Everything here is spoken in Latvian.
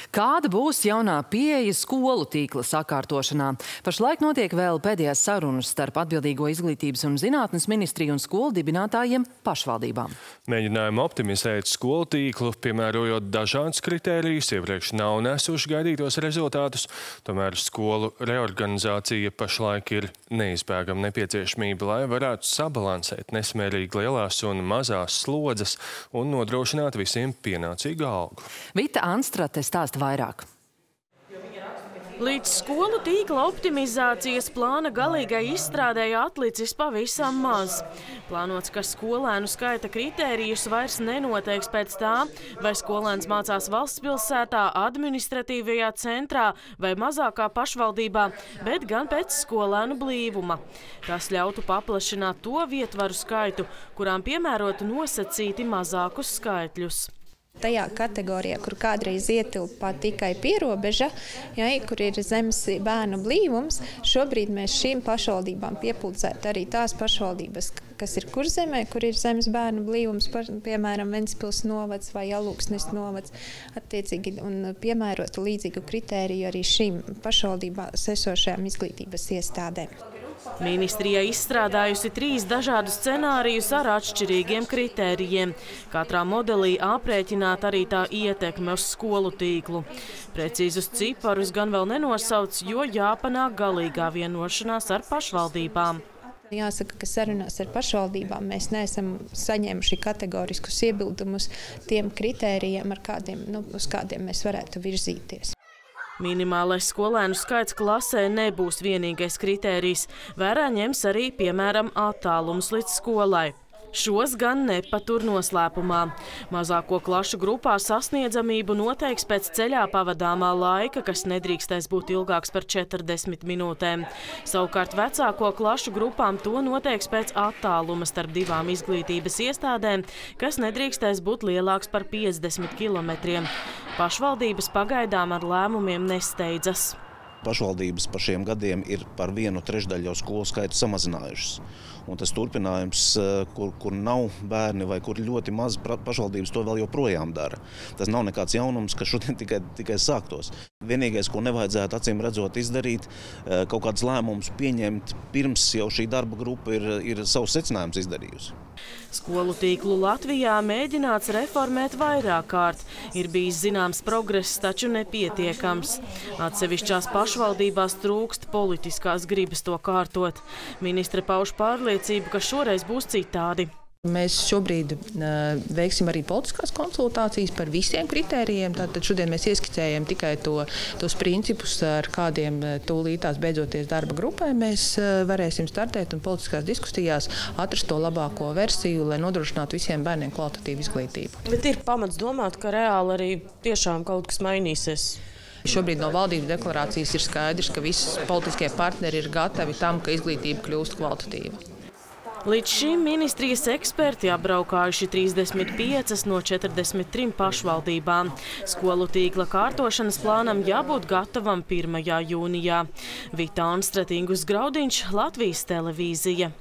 Kāda būs jaunā pieeja skolu tīkla sakārtošanā? Pašlaik notiek vēl pēdējās sarunas starp atbildīgo Izglītības un zinātnes ministriju un skolu dibinātājiem pašvaldībām. Mēģinājumi optimizēt skolu tīklu, piemērojot dažādus kritērijus, iepriekš nav nesuši gaidītos rezultātus. Tomēr skolu reorganizācija pašlaik ir neizbēgama nepieciešamība, lai varētu sabalansēt nesamērīgi lielās un mazās slodzes un nodrošināt visiem pienācīgu algu. Vita Anstrate stāsta vairāk. Līdz skolu tīkla optimizācijas plāna galīgai izstrādēji atlicis pavisam maz. Plānots, ka skolēnu skaita kritērijus vairs nenoteiks pēc tā, vai skolēns mācās valsts pilsētā, administratīvajā centrā vai mazākā pašvaldībā, bet gan pēc skolēnu blīvuma. Tas ļautu paplašināt to vietvaru skaitu, kurām piemērotu nosacīti mazākus skaitļus. Tajā kategorijā, kur kādreiz ietilpa tikai pierobeža, kur ir zemes bērnu blīvums, šobrīd mēs šīm pašvaldībām piepulcētu arī tās pašvaldības, kas ir Kurzemē, kur ir zemes bērnu blīvums, piemēram, Ventspils novads vai Alūksnes novads, attiecīgi, un piemērotu līdzīgu kritēriju arī šīm pašvaldībām esošajām izglītības iestādēm. Ministrija izstrādājusi 3 dažādus scenārijus ar atšķirīgiem kritērijiem. Katrā modelī aprēķināt arī tā ietekme uz skolu tīklu. Precīzus ciparus gan vēl nenosauc, jo jāpanāk galīgā vienošanās ar pašvaldībām. Jāsaka, ka sarunās ar pašvaldībām mēs neesam saņēmuši kategoriskus iebildumus tiem kritērijiem, uz kādiem mēs varētu virzīties. Minimālais skolēnu skaits klasē nebūs vienīgais kritērijs. Vērā ņems arī, piemēram, attālums līdz skolai. Šos gan nepatur noslēpumā. Mazāko klašu grupā sasniedzamību noteiks pēc ceļā pavadāmā laika, kas nedrīkstēs būt ilgāks par 40 minūtēm. Savukārt vecāko klašu grupām to noteiks pēc attāluma starp 2 izglītības iestādēm, kas nedrīkstēs būt lielāks par 50 kilometriem. Pašvaldības pagaidām ar lēmumiem nesteidzas. Pašvaldības par šiem gadiem ir par 1/3 jau skolu skaitu samazinājušas. Un tas turpinājums, kur nav bērni vai kur ļoti maz pašvaldības to vēl joprojām dara. Tas nav nekāds jaunums, kas šodien tikai sāktos. Vienīgais, ko nevajadzētu acīm redzot izdarīt, kaut kādus lēmumus pieņemt pirms jau šī darba grupa ir savus secinājumus izdarījusi. Skolu tīklu Latvijā mēģināts reformēt vairāk kārt. Ir bijis zināms progress, taču nepietiekams. Atsevišķās pašvaldībās trūkst politiskās gribas to kārtot. Ministre pauž pārliecību, ka šoreiz būs citādi. Mēs šobrīd veiksim arī politiskās konsultācijas par visiem kritērijiem. Tātad šodien mēs ieskicējam tikai tos principus, ar kādiem tūlītās beidzoties darba grupai mēs varēsim startēt un politiskās diskusijās atrast to labāko versiju, lai nodrošinātu visiem bērniem kvalitatīvu izglītību. Bet ir pamats domāt, ka reāli arī tiešām kaut kas mainīsies. Šobrīd no valdības deklarācijas ir skaidrs, ka visi politiskie partneri ir gatavi tam, ka izglītība kļūst kvalitatīva. Līdz šim ministrijas eksperti apbraukājuši 35 no 43 pašvaldībām. Skolu tīkla kārtošanas plānam jābūt gatavam 1. jūnijā. Vita Anstrate, Ingus Graudiņš, Latvijas televīzija.